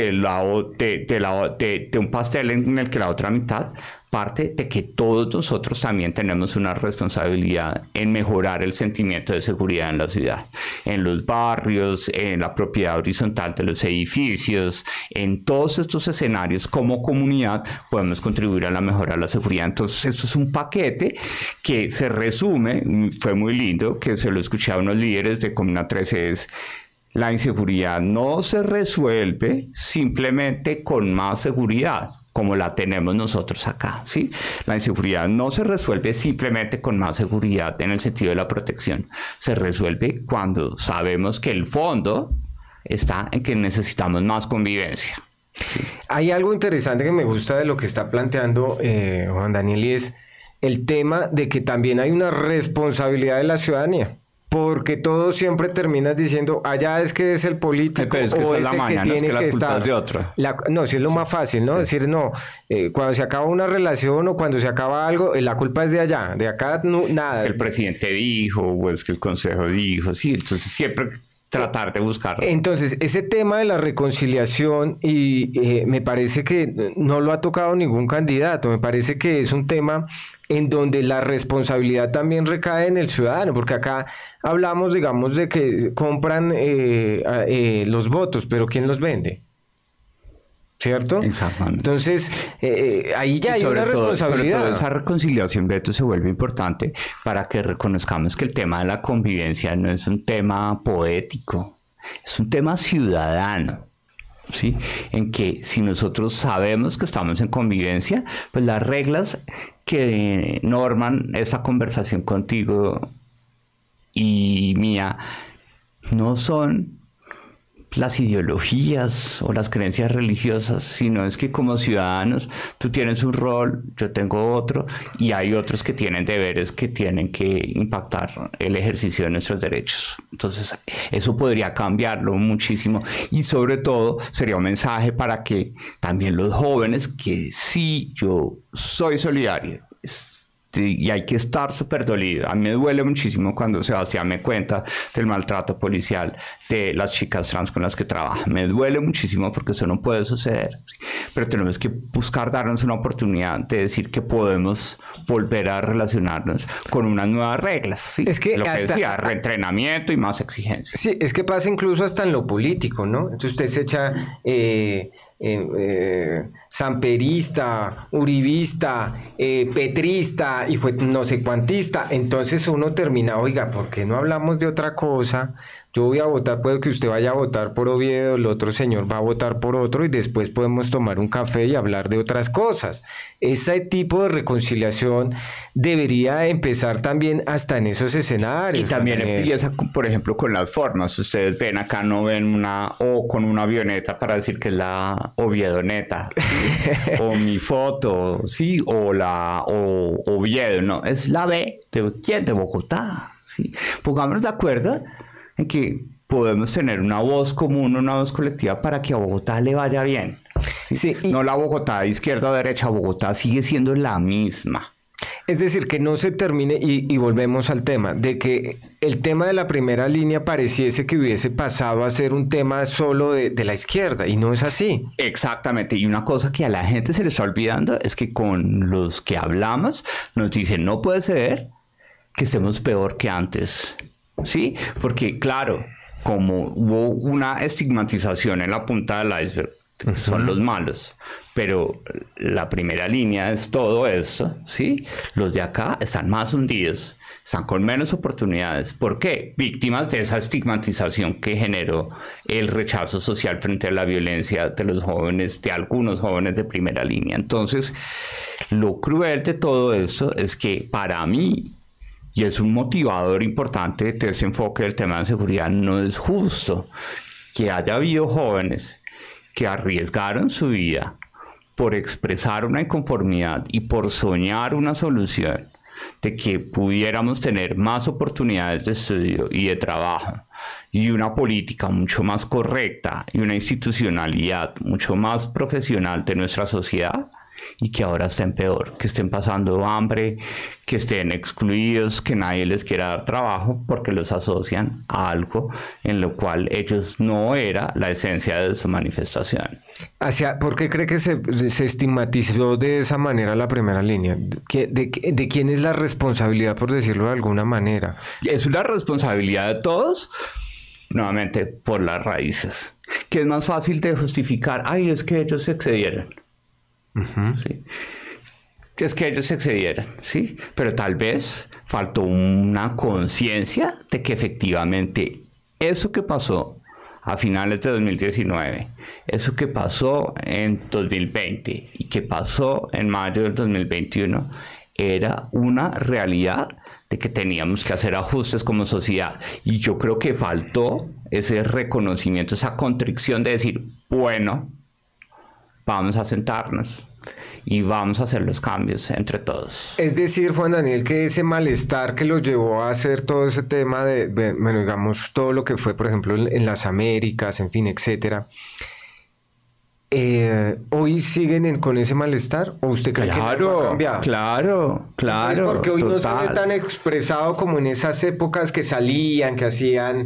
de un pastel en el que la otra mitad parte de que todos nosotros también tenemos una responsabilidad en mejorar el sentimiento de seguridad en la ciudad, en los barrios, en la propiedad horizontal de los edificios, en todos estos escenarios. Como comunidad podemos contribuir a la mejora de la seguridad. Entonces esto es un paquete que se resume, fue muy lindo que se lo escuché a unos líderes de Comuna 13, es: la inseguridad no se resuelve simplemente con más seguridad, como la tenemos nosotros acá, ¿sí? La inseguridad no se resuelve simplemente con más seguridad en el sentido de la protección. Se resuelve cuando sabemos que el fondo está en que necesitamos más convivencia. Hay algo interesante que me gusta de lo que está planteando Juan Daniel, y es el tema de que también hay una responsabilidad de la ciudadanía. Porque todos siempre terminas diciendo, allá es que es el político, es que o es la mañana, tiene es que la culpa estar es de otro. No, si es lo más fácil, ¿no? Sí. Decir, no, cuando se acaba una relación o cuando se acaba algo, la culpa es de allá, de acá no, nada. Es que el presidente dijo, o es que el consejo dijo, sí, entonces siempre tratar de buscarlo. Entonces, ese tema de la reconciliación, y me parece que no lo ha tocado ningún candidato, me parece que es un tema en donde la responsabilidad también recae en el ciudadano, porque acá hablamos, digamos, de que compran los votos, pero ¿quién los vende? ¿Cierto? Exactamente. Entonces, ahí ya hay una responsabilidad. Sobre todo esa reconciliación, Beto, se vuelve importante para que reconozcamos que el tema de la convivencia no es un tema poético, es un tema ciudadano. ¿Sí? En que si nosotros sabemos que estamos en convivencia, pues las reglas que norman esa conversación contigo y mía no son las ideologías o las creencias religiosas, sino es que como ciudadanos tú tienes un rol, yo tengo otro, y hay otros que tienen deberes que tienen que impactar el ejercicio de nuestros derechos. Entonces eso podría cambiarlo muchísimo, y sobre todo sería un mensaje para que también los jóvenes, que sí, yo soy solidario, y hay que estar súper dolido. A mí me duele muchísimo cuando Sebastián me cuenta del maltrato policial de las chicas trans con las que trabaja. Me duele muchísimo porque eso no puede suceder. Pero tenemos que buscar darnos una oportunidad de decir que podemos volver a relacionarnos con unas nuevas reglas. ¿Sí? Es que lo que decía, reentrenamiento y más exigencia. Sí, es que pasa incluso hasta en lo político, ¿no? Entonces usted se echa... samperista, uribista, petrista y no sé cuantista, entonces uno termina, oiga, ¿por qué no hablamos de otra cosa? Yo voy a votar, puede que usted vaya a votar por Oviedo, el otro señor va a votar por otro, y después podemos tomar un café y hablar de otras cosas. Ese tipo de reconciliación debería empezar también hasta en esos escenarios. Y también empieza, por ejemplo, con las formas. Ustedes ven acá, no ven una O con una avioneta para decir que es la Oviedoneta, ¿sí? O mi foto, sí, o la Oviedo, no, es la B de ¿quién? De Bogotá, ¿sí? Pongámonos de acuerdo en que podemos tener una voz común, una voz colectiva para que a Bogotá le vaya bien. ¿Sí? Sí, no la Bogotá de izquierda o derecha, Bogotá sigue siendo la misma. Es decir, que no se termine, y volvemos al tema, de que el tema de la primera línea pareciese que hubiese pasado a ser un tema solo de la izquierda, y no es así. Exactamente, y una cosa que a la gente se le está olvidando es que con los que hablamos nos dicen, no puede ser que estemos peor que antes. Sí, porque claro, como hubo una estigmatización en la punta del iceberg, son los malos, pero la primera línea es todo eso, ¿sí? Los de acá están más hundidos, están con menos oportunidades. ¿Por qué? Víctimas de esa estigmatización que generó el rechazo social frente a la violencia de los jóvenes, de algunos jóvenes de primera línea. Entonces, lo cruel de todo esto es que para mí, y es un motivador importante de ese enfoque del tema de seguridad, no es justo que haya habido jóvenes que arriesgaron su vida por expresar una inconformidad y por soñar una solución de que pudiéramos tener más oportunidades de estudio y de trabajo y una política mucho más correcta y una institucionalidad mucho más profesional de nuestra sociedad, y que ahora estén peor, que estén pasando hambre, que estén excluidos, que nadie les quiera dar trabajo porque los asocian a algo en lo cual ellos no era la esencia de su manifestación. ¿Por qué cree que se estigmatizó de esa manera la primera línea? ¿De quién es la responsabilidad, por decirlo de alguna manera? Es una responsabilidad de todos, nuevamente por las raíces, que es más fácil de justificar, ay, es que ellos se excedieron. ¿Sí? Es que ellos se excedieron, ¿sí? Pero tal vez faltó una conciencia de que efectivamente eso que pasó a finales de 2019, eso que pasó en 2020 y que pasó en mayo del 2021 era una realidad de que teníamos que hacer ajustes como sociedad. Y yo creo que faltó ese reconocimiento, esa contrición de decir, bueno, vamos a sentarnos y vamos a hacer los cambios entre todos. Es decir, Juan Daniel, que ese malestar que los llevó a hacer todo ese tema de bueno, digamos, todo lo que fue, por ejemplo, en las Américas, en fin, etcétera, ¿hoy siguen con ese malestar? ¿O usted cree que no ha cambiado? Claro. Entonces, porque hoy total. no se ve tan expresado como en esas épocas que salían, que hacían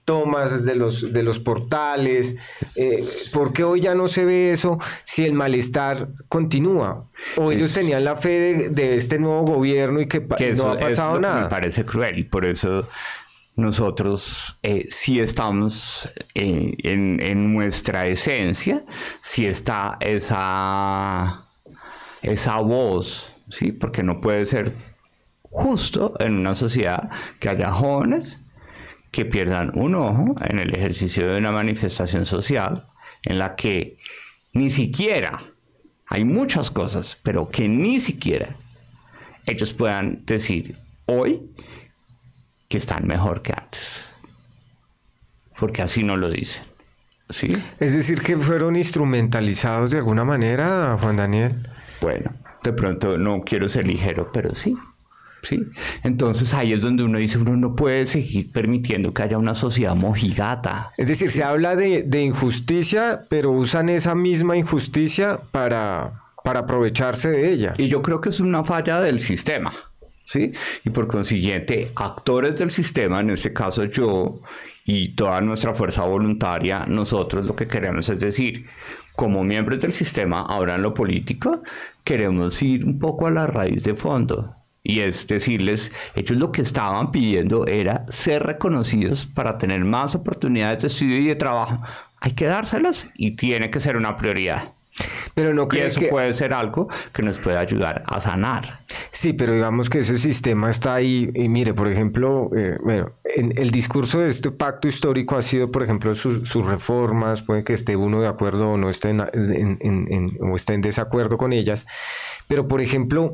tomas de los portales. ¿Por qué hoy ya no se ve eso si el malestar continúa? ¿O ellos tenían la fe de este nuevo gobierno y que no ha pasado nada? Me parece cruel y por eso nosotros sí estamos en nuestra esencia, sí está esa voz, ¿sí? Porque no puede ser justo en una sociedad que haya jóvenes que pierdan un ojo en el ejercicio de una manifestación social en la que ni siquiera, hay muchas cosas, pero que ni siquiera ellos puedan decir hoy que están mejor que antes, porque así no lo dicen, ¿sí? Es decir, que fueron instrumentalizados de alguna manera, Juan Daniel. Bueno, de pronto no quiero ser ligero, pero sí. ¿Sí? Entonces ahí es donde uno dice, uno no puede seguir permitiendo que haya una sociedad mojigata. Es decir, se habla de injusticia, pero usan esa misma injusticia para aprovecharse de ella. Y yo creo que es una falla del sistema, ¿sí? Y por consiguiente, actores del sistema, en este caso yo y toda nuestra fuerza voluntaria, nosotros lo que queremos es decir, como miembros del sistema, ahora en lo político, queremos ir un poco a la raíz de fondo. Y es decirles, ellos lo que estaban pidiendo era ser reconocidos para tener más oportunidades de estudio y de trabajo. Hay que dárselas y tiene que ser una prioridad. Pero no y eso puede ser algo que nos puede ayudar a sanar. Sí, pero digamos que ese sistema está ahí. Y mire, por ejemplo, bueno, en el discurso de este pacto histórico ha sido, por ejemplo, sus reformas. Puede que esté uno de acuerdo o no esté o esté en desacuerdo con ellas. Pero, por ejemplo,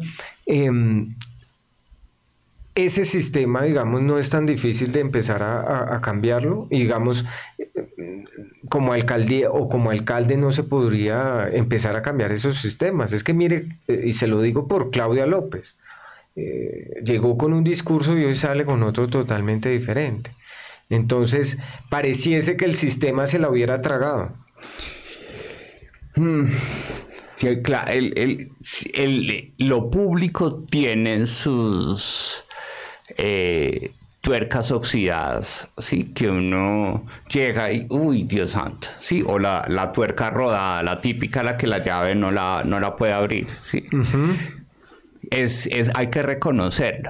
ese sistema, digamos, no es tan difícil de empezar a cambiarlo. Y digamos, como alcaldía o como alcalde no se podría empezar a cambiar esos sistemas. Es que mire, y se lo digo por Claudia López, llegó con un discurso y hoy sale con otro totalmente diferente. Entonces, pareciese que el sistema se la hubiera tragado. Sí, claro, lo público tiene sus tuercas oxidadas, ¿sí? Que uno llega y, uy, Dios santo, ¿sí? O la tuerca rodada, la típica, la que la llave no la puede abrir, ¿sí? Uh-huh. Hay que reconocerlo.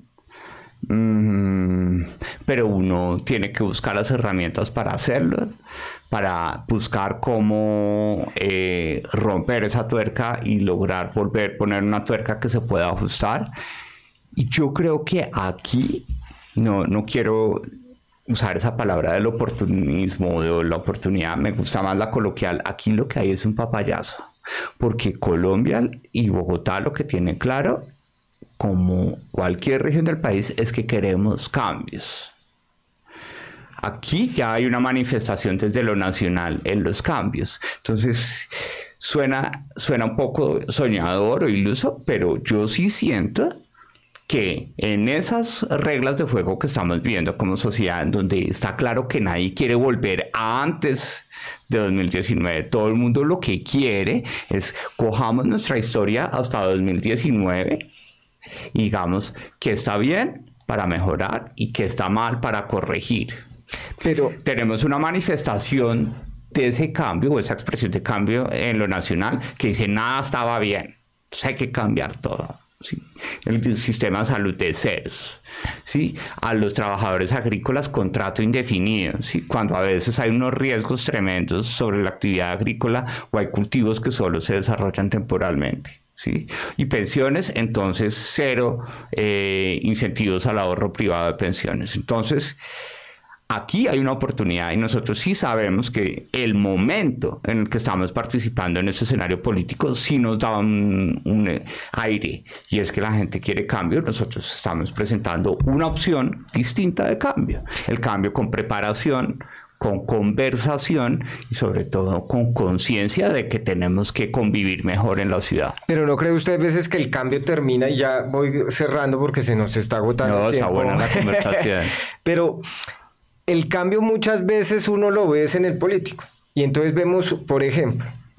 Pero uno tiene que buscar las herramientas para hacerlo, para buscar cómo romper esa tuerca y lograr poner una tuerca que se pueda ajustar. Y yo creo que aquí, no quiero usar esa palabra del oportunismo o de la oportunidad, me gusta más la coloquial. Aquí lo que hay es un papayazo, porque Colombia y Bogotá lo que tienen claro, como cualquier región del país, es que queremos cambios. Aquí ya hay una manifestación desde lo nacional en los cambios. Entonces, suena un poco soñador o iluso, pero yo sí siento que en esas reglas de juego que estamos viendo como sociedad, en donde está claro que nadie quiere volver a antes de 2019, todo el mundo lo que quiere es cojamos nuestra historia hasta 2019 y digamos que está bien para mejorar y que está mal para corregir. Pero tenemos una manifestación de ese cambio o esa expresión de cambio en lo nacional que dice nada estaba bien, entonces hay que cambiar todo. ¿Sí? El sistema de salud de ceros, ¿sí? A los trabajadores agrícolas contrato indefinido, ¿sí? Cuando a veces hay unos riesgos tremendos sobre la actividad agrícola o hay cultivos que solo se desarrollan temporalmente, ¿sí? Y pensiones, entonces cero incentivos al ahorro privado de pensiones. Entonces aquí hay una oportunidad y nosotros sí sabemos que el momento en el que estamos participando en este escenario político sí nos da un aire y es que la gente quiere cambio. Nosotros estamos presentando una opción distinta de cambio. El cambio con preparación, con conversación y sobre todo con conciencia de que tenemos que convivir mejor en la ciudad. Pero ¿no cree usted a veces que el cambio termina y ya voy cerrando porque se nos está agotando el tiempo? No, está buena la conversación. Pero el cambio muchas veces uno lo ve en el político. Y entonces vemos, por ejemplo,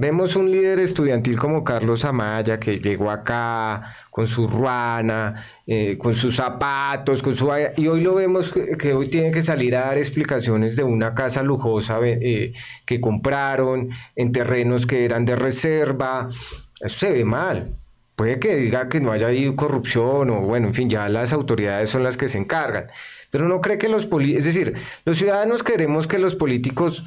vemos un líder estudiantil como Carlos Amaya, que llegó acá con su ruana, con sus zapatos, y hoy lo vemos que hoy tiene que salir a dar explicaciones de una casa lujosa que compraron en terrenos que eran de reserva. Eso se ve mal. Puede que diga que no haya habido corrupción o bueno, en fin, ya las autoridades son las que se encargan. Pero no cree que es decir, los ciudadanos queremos que los políticos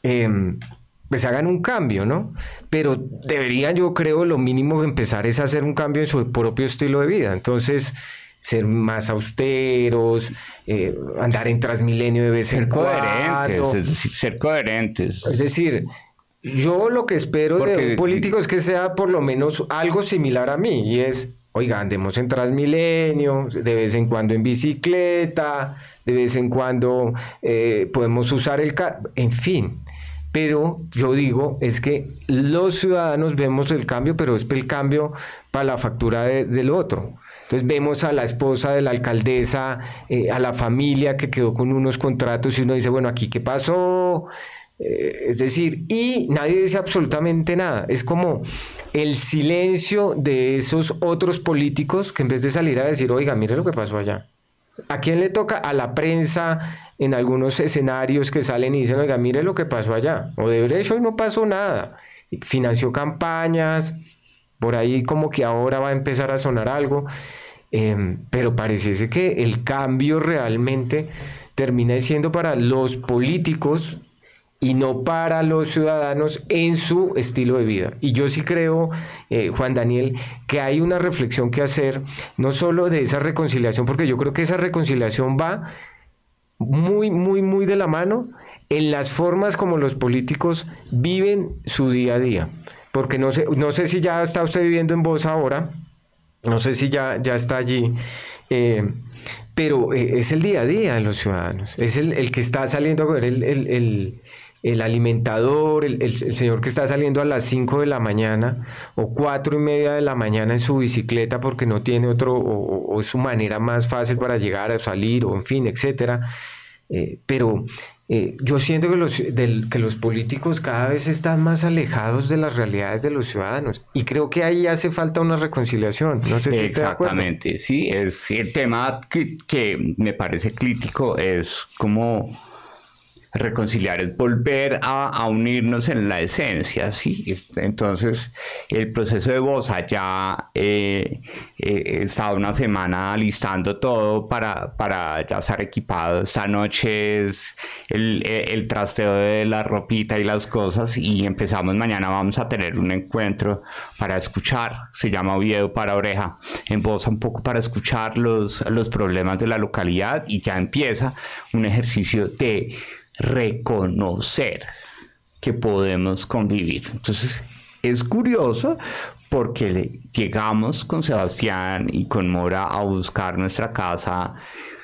pues hagan un cambio, ¿no? Pero deberían, yo creo, lo mínimo empezar es hacer un cambio en su propio estilo de vida. Entonces, ser más austeros, andar en Transmilenio de vez en cuando. Es decir, ser coherentes. Es decir, yo lo que espero de un político es que sea por lo menos algo similar a mí, y es, oiga, andemos en Transmilenio, de vez en cuando en bicicleta, de vez en cuando podemos usar en fin. Pero yo digo, es que los ciudadanos vemos el cambio, pero es el cambio para la factura del otro. Entonces vemos a la esposa de la alcaldesa, a la familia que quedó con unos contratos y uno dice, bueno, ¿aquí qué pasó? Es decir, y nadie dice absolutamente nada. Es como el silencio de esos otros políticos que en vez de salir a decir, oiga, mire lo que pasó allá. ¿A quién le toca? A la prensa en algunos escenarios que salen y dicen, oiga, mire lo que pasó allá. Odebrecht hoy no pasó nada. Financió campañas, por ahí como que ahora va a empezar a sonar algo. Pero pareciese que el cambio realmente termina siendo para los políticos y no para los ciudadanos en su estilo de vida. Y yo sí creo, Juan Daniel, que hay una reflexión que hacer, no solo de esa reconciliación, porque yo creo que esa reconciliación va muy, muy, muy de la mano en las formas como los políticos viven su día a día. Porque no sé si ya está usted viviendo en Voz ahora, no sé si ya está allí, pero es el día a día de los ciudadanos, es el que está saliendo a ver el alimentador, el señor que está saliendo a las 5 de la mañana o 4:30 de la mañana en su bicicleta porque no tiene otro, o es su manera más fácil para llegar a salir, o en fin, etcétera. Pero yo siento que los políticos cada vez están más alejados de las realidades de los ciudadanos y creo que ahí hace falta una reconciliación. No sé si está de acuerdo. Exactamente, sí, es el tema que me parece crítico, es como reconciliar, es volver a unirnos en la esencia, ¿sí? Entonces, el proceso de Bosa ya estaba una semana listando todo para ya estar equipado. Esta noche es el trasteo de la ropita y las cosas y empezamos mañana, vamos a tener un encuentro para escuchar, se llama Oviedo para Oreja, en Bosa un poco para escuchar los problemas de la localidad y ya empieza un ejercicio de reconocer que podemos convivir. Entonces es curioso porque llegamos con Sebastián y con Mora a buscar nuestra casa.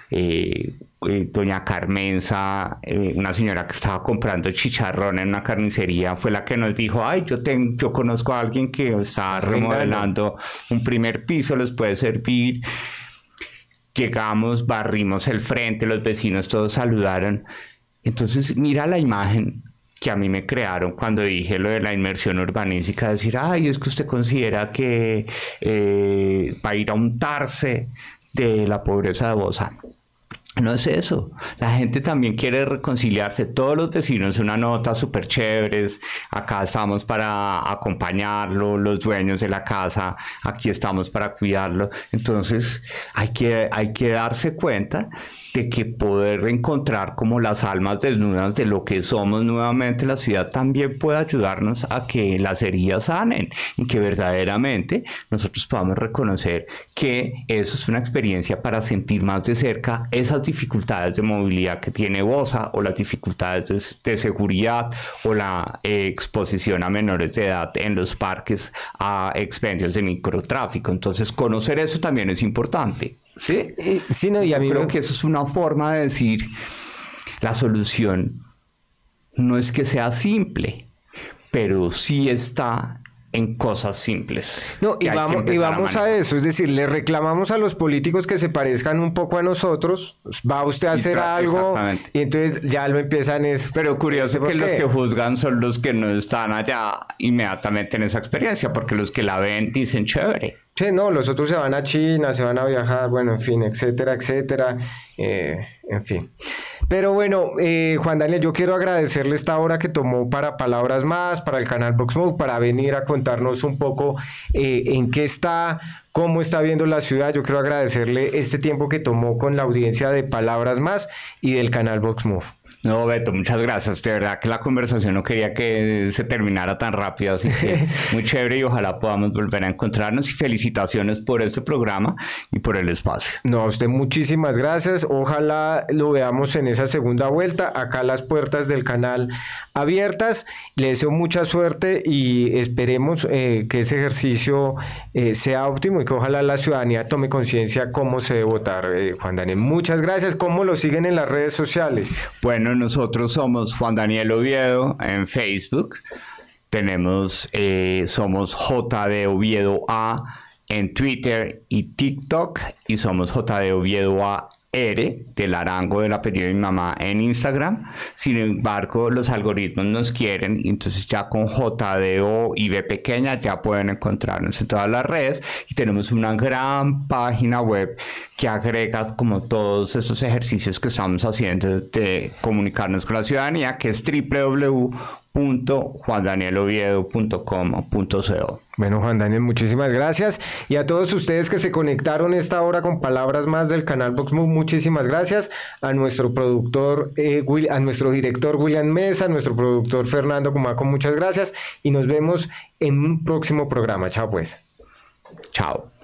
Doña Carmenza, una señora que estaba comprando chicharrón en una carnicería, fue la que nos dijo, ay, yo conozco a alguien que está remodelando un primer piso, les puede servir. Llegamos, barrimos el frente, los vecinos todos saludaron. Entonces, mira la imagen que a mí me crearon cuando dije lo de la inmersión urbanística, decir, ay, es que usted considera que va a ir a untarse de la pobreza de Bosa. No es eso, la gente también quiere reconciliarse, todos los vecinos, una nota súper chéveres, acá estamos para acompañarlo, los dueños de la casa, aquí estamos para cuidarlo. Entonces hay que darse cuenta de que poder encontrar como las almas desnudas de lo que somos nuevamente la ciudad también puede ayudarnos a que las heridas sanen y que verdaderamente nosotros podamos reconocer que eso es una experiencia para sentir más de cerca esas dificultades de movilidad que tiene Bosa o las dificultades de seguridad o la exposición a menores de edad en los parques a expendios de microtráfico. Entonces conocer eso también es importante. Sí, sí, no, y a mí creo que eso es una forma de decir la solución no es que sea simple, pero sí está en cosas simples. No, y vamos a eso, es decir, le reclamamos a los políticos que se parezcan un poco a nosotros, va usted a hacer algo y entonces ya lo empiezan Pero curioso que los que juzgan son los que no están allá inmediatamente en esa experiencia, porque los que la ven dicen chévere. Sí, no, los otros se van a China, se van a viajar, bueno, en fin, etcétera, etcétera, en fin. Pero bueno, Juan Daniel, yo quiero agradecerle esta hora que tomó para Palabras Más, para el canal VoxMob, para venir a contarnos un poco en qué está, cómo está viendo la ciudad. Yo quiero agradecerle este tiempo que tomó con la audiencia de Palabras Más y del canal VoxMob. No, Beto, muchas gracias. De verdad que la conversación no quería que se terminara tan rápido, así que muy chévere y ojalá podamos volver a encontrarnos y felicitaciones por este programa y por el espacio. No, a usted muchísimas gracias. Ojalá lo veamos en esa segunda vuelta. Acá las puertas del canal abiertas. Le deseo mucha suerte y esperemos que ese ejercicio sea óptimo y que ojalá la ciudadanía tome conciencia cómo se debe votar. Juan Daniel, muchas gracias. ¿Cómo lo siguen en las redes sociales? Bueno, nosotros somos Juan Daniel Oviedo en Facebook, somos JD Oviedo A en Twitter y TikTok y somos JD Oviedo A R del Arango del apellido de mi mamá en Instagram. Sin embargo, los algoritmos nos quieren, entonces ya con JDO y B pequeña ya pueden encontrarnos en todas las redes y tenemos una gran página web que agrega como todos esos ejercicios que estamos haciendo de comunicarnos con la ciudadanía, que es www.juandanieloviedo.com.co. Bueno, Juan Daniel, muchísimas gracias. Y a todos ustedes que se conectaron esta hora con Palabras Más del canal VoxMob, muchísimas gracias. A nuestro productor, a nuestro director William Mesa, a nuestro productor Fernando Cumaco, muchas gracias. Y nos vemos en un próximo programa. Chao pues. Chao.